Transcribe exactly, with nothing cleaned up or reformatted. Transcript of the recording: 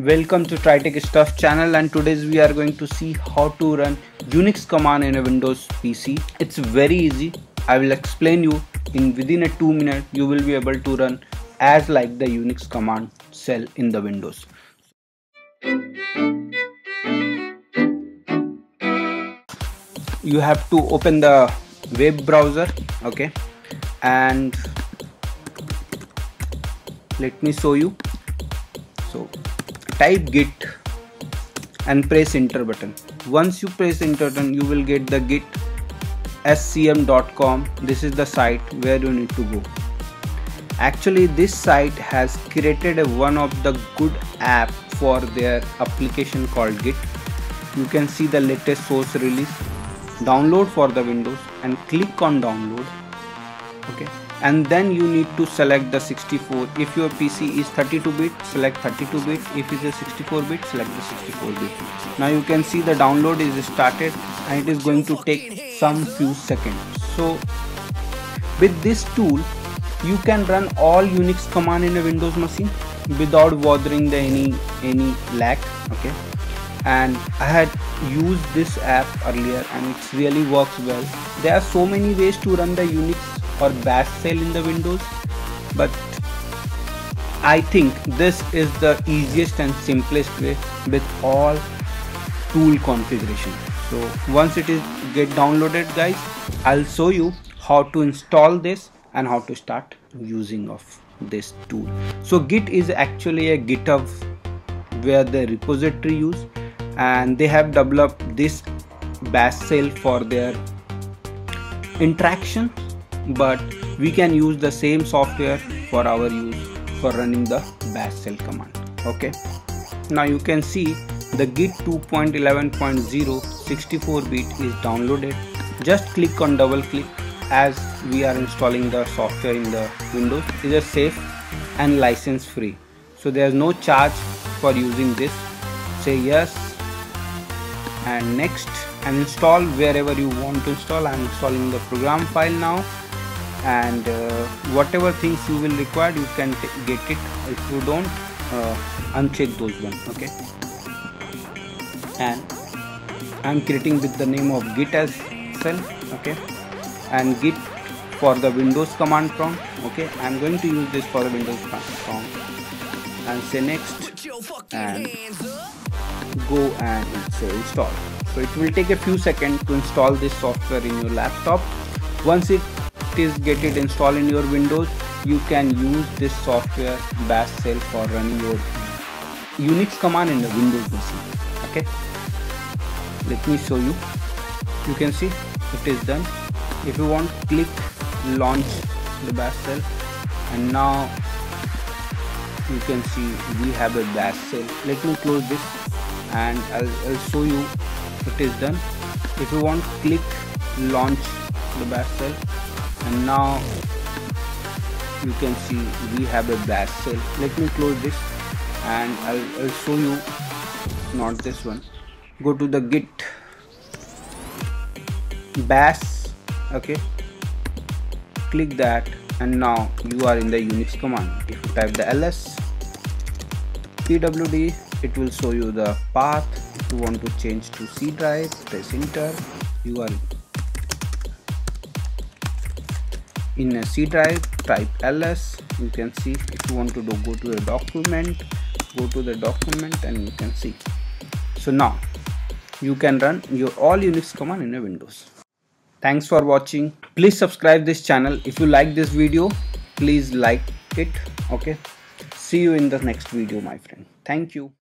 Welcome to TryTech Stuff channel, and today we are going to see how to run Unix command in a Windows P C. It's very easy. I will explain you in within a two minutes. You will be able to run as like the Unix command shell in the Windows. You have to open the web browser, okay, and let me show you. So type git and press enter button. Once you press enter button, you will get the git S C M dot com. This is the site where you need to go. Actually, this site has created a one of the good app for their application called Git. You can see the latest source release, download for the Windows, and click on download, okay, and then you need to select the sixty-four. If your P C is thirty-two bit, select thirty-two bit. If it is a sixty-four bit, select the sixty-four bit. Now you can see the download is started and it is going to take some few seconds. So with this tool you can run all Unix command in a Windows machine without bothering the any any lag, okay. And I had used this app earlier and it really works well. There are so many ways to run the Unix or bash shell in the Windows, but I think this is the easiest and simplest way with all tool configuration. So once it is get downloaded, guys, I'll show you how to install this and how to start using of this tool. So Git is actually a GitHub where the repository use, and they have developed this bash shell for their interaction, but we can use the same software for our use for running the bash shell command, okay. Now you can see the Git two point eleven point zero sixty-four bit is downloaded. Just click on double click, as we are installing the software in the Windows. It is safe and license free, so there is no charge for using this. Say yes and next, and install wherever you want to install. I am installing the program file now, and uh, whatever things you will require you can get it. If you don't, uh, uncheck those one, okay. And I am creating with the name of git as shell, okay, and git for the Windows command prompt, okay. I am going to use this for the Windows prompt, and say next and go and say install. So it will take a few seconds to install this software in your laptop. Once it is get it installed in your Windows, you can use this software bash shell for running your Unix command in the Windows machine, okay. Let me show you. You can see it is done. If you want, click launch the bash shell, and now you can see we have a bash shell. Let me close this and I'll, I'll show you it is done. If you want, click launch the bash shell, and now you can see we have a bash shell. Let me close this and I'll, I'll show you, not this one. Go to the git bash, okay, click that, and now you are in the Unix command. If you type the ls pwd, it will show you the path. If you want to change to C drive, press enter. You are in a C drive, type ls. You can see. If you want to do, go to a document, go to the document, and you can see. So now you can run your all Unix command in a Windows. Thanks for watching. Please subscribe this channel. If you like this video, please like it, okay. See you in the next video, my friend. Thank you.